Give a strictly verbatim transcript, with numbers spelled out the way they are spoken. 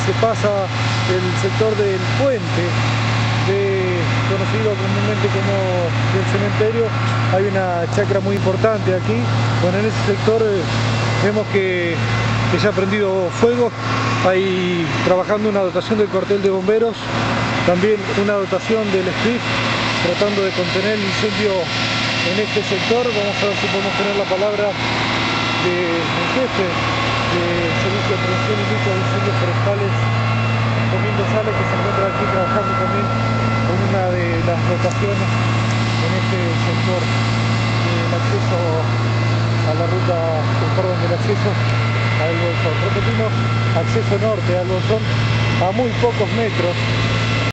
se pasa el sector del puente, de, conocido comúnmente como del cementerio. Hay una chacra muy importante aquí. Bueno, en ese sector eh, vemos que, que se ha prendido fuego. Hay trabajando una dotación del cuartel de bomberos, también una dotación del S P I F, tratando de contener el incendio en este sector. Vamos a ver si podemos tener la palabra del jefe del Servicio de Prevención y Lucha de Incendios Forestales, Domingo Sales, que se encuentra aquí trabajando también con una de las dotaciones en este sector del acceso a la ruta, perdón, del acceso al Bolsón. Repetimos, acceso norte al Bolsón, a muy pocos metros